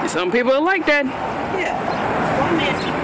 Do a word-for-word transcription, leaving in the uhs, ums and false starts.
Some people are like that. Yeah. One man